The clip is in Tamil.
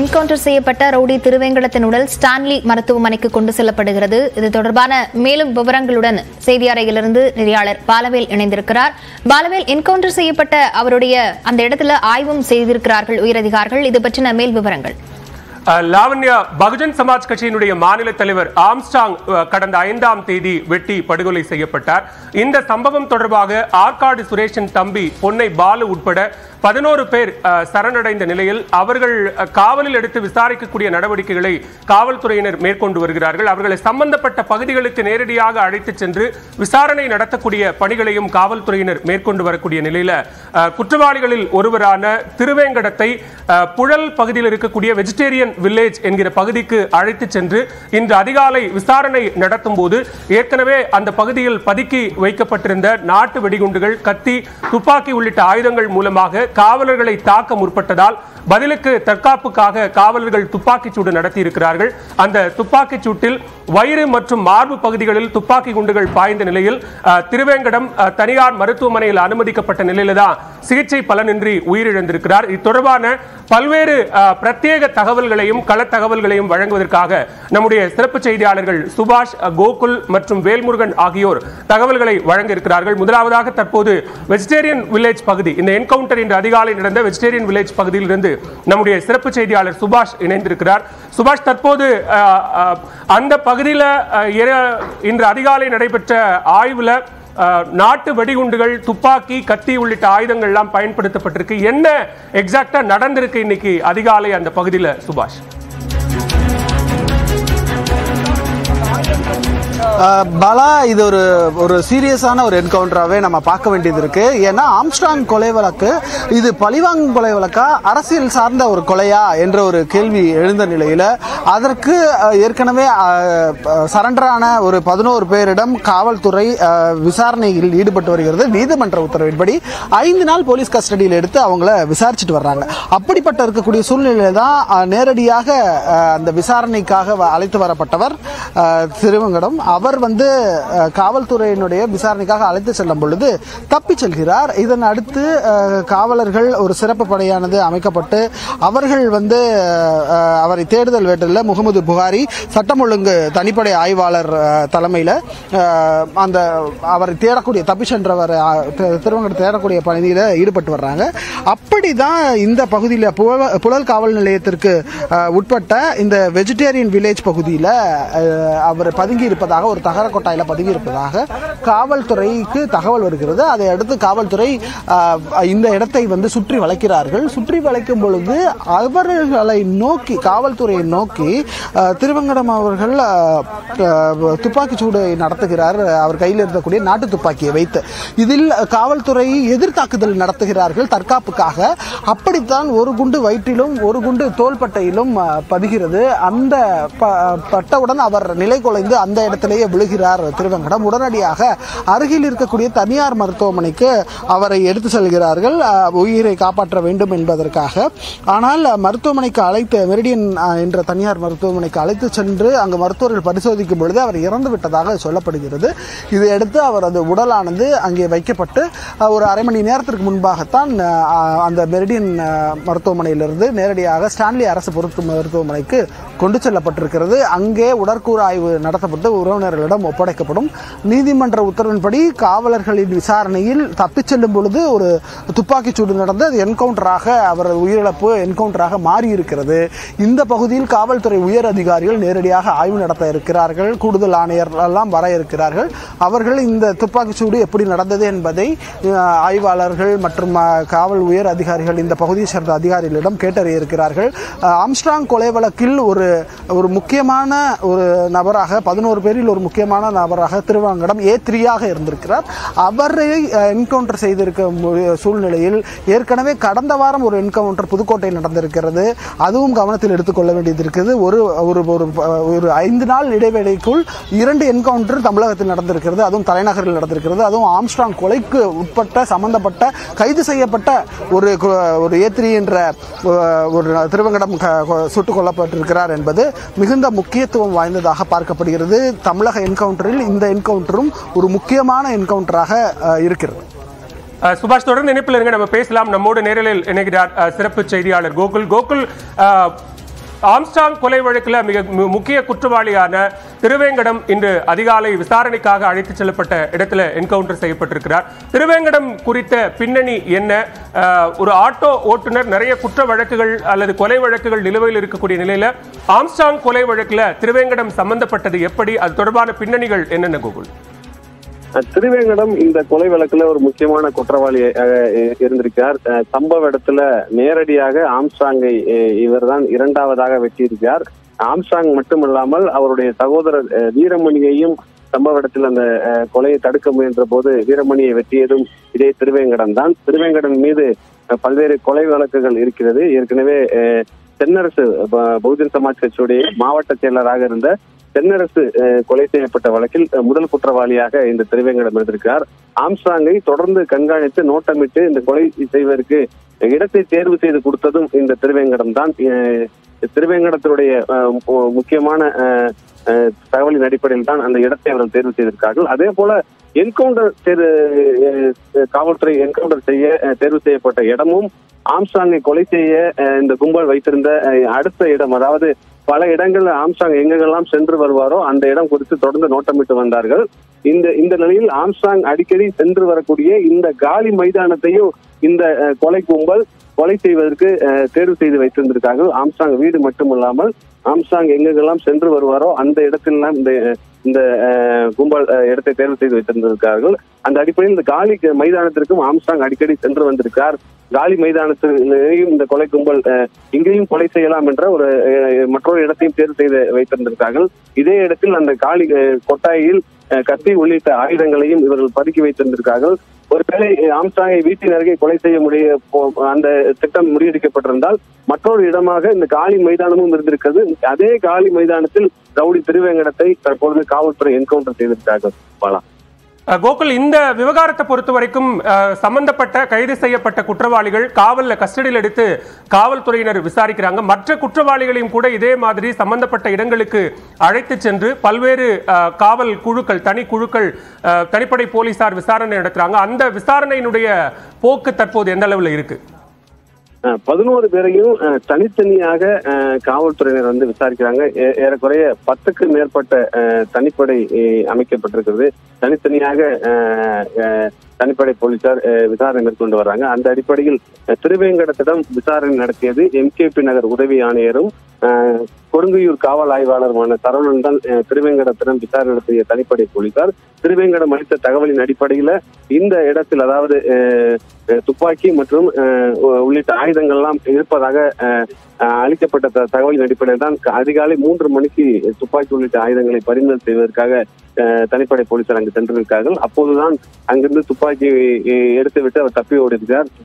என்கவுண்டர் செய்யப்பட்ட ரவுடி திருவேங்கடத்தின் உடல் ஸ்டான்லி மருத்துவமனைக்கு கொண்டு செல்லப்படுகிறது. இது தொடர்பான மேலும் விவரங்களுடன் செய்தி அறையிலிருந்து நெறியாளர் பாலவேல் இணைந்திருக்கிறார். பாலவேல், என்கவுண்டர் செய்யப்பட்ட அவருடைய அந்த இடத்துல ஆய்வும் செய்திருக்கிறார்கள் உயரதிகாரிகள். இது பற்றின மேல் விவரங்கள். லாவண்யா, பகுஜன் சமாஜ் கட்சியினுடைய மாநில தலைவர் ஆம்ஸ்ட்ராங் கடந்த 5ஆம் தேதி வெட்டி படுகொலை செய்யப்பட்டார். இந்த சம்பவம் தொடர்பாக ஆற்காடு சுரேஷின் தம்பி பொன்னை பாலு உட்பட 11 பேர் சரணடைந்த நிலையில் அவர்கள் காவலில் எடுத்து விசாரிக்கக்கூடிய நடவடிக்கைகளை காவல்துறையினர் மேற்கொண்டு வருகிறார்கள். அவர்களை சம்பந்தப்பட்ட பகுதிகளுக்கு நேரடியாக அழைத்து சென்று விசாரணை நடத்தக்கூடிய பணிகளையும் காவல்துறையினர் மேற்கொண்டு வரக்கூடிய நிலையில குற்றவாளிகளில் ஒருவரான திருவேங்கடத்தை புழல் பகுதியில் இருக்கக்கூடிய வெஜிடேரியன் வில்லேஜ் என்கிற பகுதிக்கு அழைத்து சென்று இன்று அதிகாலை விசாரணை நடத்தும் போது ஏற்கனவே அந்த பகுதியில் பதுக்கி வைக்கப்பட்டிருந்த நாட்டு வெடிகுண்டுகள், கத்தி, துப்பாக்கி உள்ளிட்ட ஆயுதங்கள் மூலமாக காவலர்களை தாக்க முற்பட்டதால் பதிலுக்கு தற்காப்புக்காக காவலர்கள் துப்பாக்கிச் சூடு நடத்தி இருக்கிறார்கள். அந்த துப்பாக்கிச் சூட்டில் வயிறு மற்றும் மார்பு பகுதிகளில் துப்பாக்கி குண்டுகள் பாய்ந்த நிலையில் திருவேங்கடம் தனியார் மருத்துவமனையில் அனுமதிக்கப்பட்ட நிலையில்தான் சிகிச்சை பலனின்றி உயிரிழந்திருக்கிறார். இது தொடர்பான பல்வேறு பிரத்யேக தகவல்களையும் கள தகவல்களையும் வழங்குவதற்காக நம்முடைய சிறப்பு செய்தியாளர்கள் சுபாஷ், கோகுல் மற்றும் வேல்முருகன் ஆகியோர் தகவல்களை வழங்க இருக்கிறார்கள். முதலாவதாக தற்போது வெஜிடேரியன் வில்லேஜ் பகுதி, இந்த என்கவுண்டர் இன்று அதிகாலை நடந்த வெஜிடேரியன் வில்லேஜ் பகுதியில் இருந்து நம்முடைய சிறப்பு செய்தியாளர் சுபாஷ் இணைந்திருக்கிறார். சுபாஷ், தற்போது அந்த பகுதியில் இன்று அதிகாலை நடைபெற்ற ஆய்வுல நாட்டு வெடிகுண்டுகள், துப்பாக்கி, கத்தி உள்ளிட்ட ஆயுதங்கள் எல்லாம் பயன்படுத்தப்பட்டிருக்கு. என்ன எக்ஸாக்டா நடந்திருக்கு இன்னைக்கு அதிகாலை அந்த பகுதியில் சுபாஷ்? பாலா, இது ஒரு சீரியஸான ஒரு என்கவுண்டராகவே நம்ம பார்க்க வேண்டியது இருக்கு. ஏன்னா ஆம்ஸ்ட்ராங் கொலை வழக்கு இது பழிவாங்கும் கொலை வழக்கா, அரசியல் சார்ந்த ஒரு கொலையா என்ற ஒரு கேள்வி எழுந்த நிலையில அதற்கு ஏற்கனவே சரண்டரான ஒரு 11 பேரிடம் காவல்துறை விசாரணையில் ஈடுபட்டு வருகிறது. நீதிமன்ற உத்தரவின்படி 5 நாள் போலீஸ் கஸ்டடியில் எடுத்து அவங்கள விசாரிச்சுட்டு வர்றாங்க. அப்படிப்பட்ட இருக்கக்கூடிய சூழ்நிலையில தான் நேரடியாக அந்த விசாரணைக்காக அழைத்து வரப்பட்டவர் திருவேங்கடம். அவர் காவல்துறையினுடைய விசாரணைக்காக அழைத்து செல்லும் பொழுது தப்பி செல்கிறார். இதன் அடுத்து காவலர்கள் ஒரு சிறப்பு படையானது அமைக்கப்பட்டு அவர்கள் அவரை தேடுதல் வேட்டலில் முகமது புகாரி சட்டம் ஒழுங்கு தனிப்படை ஆய்வாளர் தலைமையில் அந்த அவரை தேடக்கூடிய தப்பி சென்றவர் திருவேங்கடத்தை தேடக்கூடிய பணியில் ஈடுபட்டு வர்றாங்க. அப்படிதான் இந்த பகுதியில் புழல் காவல் நிலையத்திற்கு உட்பட்ட இந்த வெஜிடேரியன் வில்லேஜ் பகுதியில் அவர் பதுங்கி இருப்பதாக, ஒரு தகர கொட்டாயில பதுங்கி இருப்பதாக காவல்துறைக்கு தகவல் வருகிறது. அதை அடுத்து காவல்துறை இந்த இடத்தை சுற்றி வளைக்கிறார்கள். சுற்றி வளைக்கும் பொழுது அவர்களை நோக்கி, காவல்துறையை நோக்கி திருவேங்கடம் அவர்கள் துப்பாக்கி சூடு நடத்துகிறார். அவர் கையில் இருக்கக்கூடிய நாட்டு துப்பாக்கியை வைத்து இதில் காவல்துறை எதிர்த்தாக்குதல் நடத்துகிறார்கள் தற்காப்புக்காக. அப்படித்தான் ஒரு குண்டு வயிற்றிலும் ஒரு குண்டு தோள்பட்டையிலும் பதிகிறது. அந்த பட்டவுடன் அவர் நிலை குலைந்து அந்த இடத்திலேயே விழுகிறார் திருவேங்கடம். உடனடியாக அருகில் இருக்கக்கூடிய தனியார் மருத்துவமனைக்கு அவரை எடுத்து செல்கிறார்கள் உயிரை காப்பாற்ற வேண்டும் என்பதற்காக. ஆனால் மருத்துவமனைக்கு அழைத்து, மெரிடியன் என்ற தனியார் மருத்துவமனைக்கு அழைத்து சென்று அங்கு மருத்துவர்கள் பரிசோதிக்கும் பொழுது அவர் இறந்து விட்டதாக சொல்லப்படுகிறது. இதையடுத்து அவரது உடலானது அங்கே வைக்கப்பட்டு ஒரு அரை மணி நேரத்திற்கு முன்பாகத்தான் அந்த மெரிடியன் மருத்துவமனையிலிருந்து நேரடியாக ஸ்டான்லி அரசு பொறுப்பு மருத்துவமனைக்கு கொண்டு செல்லப்பட்டிருக்கிறது. அங்கே உடற்கூறு ஆய்வு நடத்தப்பட்டு உறவினர்களிடம் ஒப்படைக்கப்படும். நீதிமன்ற உத்தரவின்படி காவலர்களின் விசாரணையில் தப்பிச் செல்லும் பொழுது ஒரு துப்பாக்கிச் சூடு நடந்து அது என்கவுண்டராக, அவர் உயிரிழப்பு என்கவுண்டராக மாறியிருக்கிறது. இந்த பகுதியில் காவல்துறை உயர் அதிகாரிகள் நேரடியாக ஆய்வு நடத்த இருக்கிறார்கள். கூடுதல் ஆணையர் எல்லாம் வர இருக்கிறார்கள். அவர்கள் இந்த துப்பாக்கிச் சூடு எப்படி நடந்தது என்பதை ஆய்வாளர்கள் மற்றும் காவல் உயர் அதிகாரிகள், இந்த பகுதியை சேர்ந்த அதிகாரிகளிடம் கேட்டறிய இருக்கிறார்கள். ஆம்ஸ்ட்ராங் கொலை வழக்கில் ஒரு முக்கியமான ஒரு நபராக, 11 பேரில் ஒரு முக்கியமான நபராக திருவேங்கடம் A3ஆக இருந்திருக்கிறார். அவரை என்கவுண்டர் செய்திருக்க சூழ்நிலையில் ஏற்கனவே கடந்த வாரம் ஒரு என்கவுண்டர் புதுக்கோட்டையில் நடந்திருக்கிறது. அதுவும் கவனத்தில் எடுத்துக்கொள்ள வேண்டியது இருக்குது. ஒரு 5 நாள் இடைவேளைக்குள் 2 என்கவுண்டர் தமிழகத்தில் நடந்திருக்கிறது. அதுவும் தலைநகரில் நடந்திருக்கிறது. அதுவும் ஆம்ஸ்ட்ராங் கொலைக்கு உட்பட்ட சம்பந்தப்பட்ட கைது செய்யப்பட்ட ஒரு A3 என்ற ஒரு திருவேங்கடம் சுட்டுக் கொல்லப்பட்டிருக்கிறார் என்பது மிகுந்த முக்கியத்துவம் வாய்ந்ததாக பார்க்கப்படுகிறது. தமிழக என்கவுண்டரில் இந்த என்கவுண்டரும் ஒரு முக்கியமான என்கவுண்டராக இருக்கிறது. சுபாஷ், தொடர்ந்து இணைப்பில் இருங்க, நம்ம பேசலாம். நம்மோடு நேரலில் இணைகிறார் சிறப்பு செய்தியாளர் கோகுல். ஆம்ஸ்டாங் கொலை வழக்கில் மிக முக்கிய குற்றவாளியான திருவேங்கடம் இன்று அதிகாலை விசாரணைக்காக அழைத்துச் செல்லப்பட்ட இடத்துல என்கவுண்டர் செய்யப்பட்டிருக்கிறார். திருவேங்கடம் குறித்த பின்னணி என்ன? ஒரு ஆட்டோ ஓட்டுநர், நிறைய குற்ற வழக்குகள் அல்லது கொலை வழக்குகள் நிலுவையில் இருக்கக்கூடிய நிலையில ஆம்ஸ்டாங் கொலை வழக்குல திருவேங்கடம் சம்பந்தப்பட்டது எப்படி? அது தொடர்பான பின்னணிகள் என்னென்ன கோகுல்? திருவேங்கடம் இந்த கொலை வழக்குல ஒரு முக்கியமான குற்றவாளி இருந்திருக்கார். சம்பவ இடத்துல நேரடியாக ஆம்ஸ்டாங்கை இவர்தான் இரண்டாவதாக வெட்டியிருக்கார். ஆம்ஸ்டாங் மட்டுமல்லாமல் அவருடைய சகோதரர் வீரமணியையும் சம்பவ இடத்தில் அந்த கொலையை தடுக்க முயன்ற போது வீரமணியை வெட்டியதும் இதே திருவேங்கடம் தான். திருவேங்கடம் மீது பல்வேறு கொலை வழக்குகள் இருக்கிறது. ஏற்கனவே தென்னரசு பகுஜன் சமாஜ் கட்சியுடைய மாவட்ட செயலராக இருந்த தென்னரசு கொலை செய்யப்பட்ட வழக்கில் முதல் குற்றவாளியாக இந்த திருவேங்கடம் இருந்திருக்கிறார். ஆம்ஸ்டாங்கை தொடர்ந்து கண்காணித்து நோட்டமிட்டு இந்த கொலை செய்வதற்கு இடத்தை தேர்வு செய்து கொடுத்ததும் இந்த திருவேங்கடம் தான். திருவேங்கடத்தினுடைய முக்கியமான தகவலின் அடிப்படையில் தான் அந்த இடத்தை அவர்கள் தேர்வு செய்திருக்கார்கள். அதே போல காவல்துறை என்கவுண்டர் செய்ய தேர்வு செய்யப்பட்ட இடமும் ஆம்ஸ்டாங்கை கொலை செய்ய இந்த கும்பல் வைத்திருந்த அடுத்த இடம், அதாவது பல இடங்கள் ஆம்ஸ்டாங் எங்கெல்லாம் சென்று வருவாரோ அந்த இடம் குறித்து தொடர்ந்து நோட்டமிட்டு வந்தார்கள். இந்த நிலையில் ஆம்ஸ்டாங் அடிக்கடி சென்று வரக்கூடிய இந்த காலி மைதானத்தையும் இந்த கொலை கும்பல் கொலை செய்வதற்கு தேர்வு செய்து வைத்திருந்திருக்கார்கள். ஆம்ஸ்டாங் வீடு மட்டுமல்லாமல் ஆம்ஸ்டாங் எங்கெல்லாம் சென்று வருவாரோ அந்த இடத்திலாம் இந்த கும்பல் இடத்தை தேர்வு செய்து வைத்திருந்திருக்கார்கள். அந்த அடிப்படையில் இந்த காலி மைதானத்திற்கும் ஆம்ஸ்டாங் அடிக்கடி சென்று வந்திருக்கார். காலி மைதானத்திலேயும் இந்த கொலை கும்பல் இங்கேயும் கொலை செய்யலாம் என்ற மற்றொரு இடத்தையும் தேர்வு செய்து வைத்திருந்திருக்கார்கள். இதே இடத்தில் அந்த காலி கொட்டாயில் கத்தி உள்ளிட்ட ஆயுதங்களையும் இவர்கள் பதுக்கி வைத்திருந்திருக்கார்கள். ஒருவேளை ஆம்ஸ்டாங்கை வீட்டின் அருகே கொலை செய்ய அந்த திட்டம் முறியடிக்கப்பட்டிருந்தால் மற்றொரு இடமாக இந்த காலி மைதானமும் இருந்திருக்கிறது. அதே காலி மைதானத்தில் ரவுடி திருவேங்கடத்தை தற்பொழுது காவல்துறை என்கவுண்டர் செய்திருக்கிறார்கள். பாலா கோகுல், இந்த விவகாரத்தை பொறுத்த வரைக்கும் சம்பந்தப்பட்ட கைது செய்யப்பட்ட குற்றவாளிகள் கஸ்டடியில் எடுத்து காவல்துறையினர் விசாரிக்கிறாங்க. மற்ற குற்றவாளிகளையும் கூட இதே மாதிரி சம்பந்தப்பட்ட இடங்களுக்கு அழைத்து சென்று பல்வேறு காவல் குழுக்கள், தனி குழுக்கள், தனிப்படை போலீசார் விசாரணை நடத்துறாங்க. அந்த விசாரணையினுடைய போக்கு தற்போது எந்த அளவில் இருக்கு? 11 பேரையும் தனித்தனியாக காவல்துறையினர் வந்து விசாரிக்கிறாங்க. ஏறக்குறைய 10க்கு மேற்பட்ட தனிப்படை அமைக்கப்பட்டிருக்கிறது. தனித்தனியாக தனிப்படை போலீசார் விசாரணை மேற்கொண்டு வர்றாங்க. அந்த அடிப்படையில் திருவேங்கடத்திடம் விசாரணை நடத்தியது MKP நகர் உதவி ஆணையரும் கொடுங்கையூர் காவல் ஆய்வாளருமான சரவணன் தான் திருவேங்கடத்திடம் விசாரணை நடத்திய தனிப்படை போலீசார். திருவேங்கடம் அளித்த தகவலின் அடிப்படையில இந்த இடத்தில், அதாவது துப்பாக்கி மற்றும் உள்ளிட்ட ஆயுதங்கள்லாம் இருப்பதாக அளிக்கப்பட்ட தகவலின் அடிப்படையில் தான் அதிகாலை 3 மணிக்கு துப்பாக்கி உள்ளிட்ட ஆயுதங்களை பறிமுதல் செய்வதற்காக தனிப்படை போலீசார் அங்கு சென்றிருக்கார்கள். அப்போதுதான் அங்கிருந்து துப்பாக்கி எடுத்துவிட்டு அவர் தப்பி ஓடிருக்கிறார்.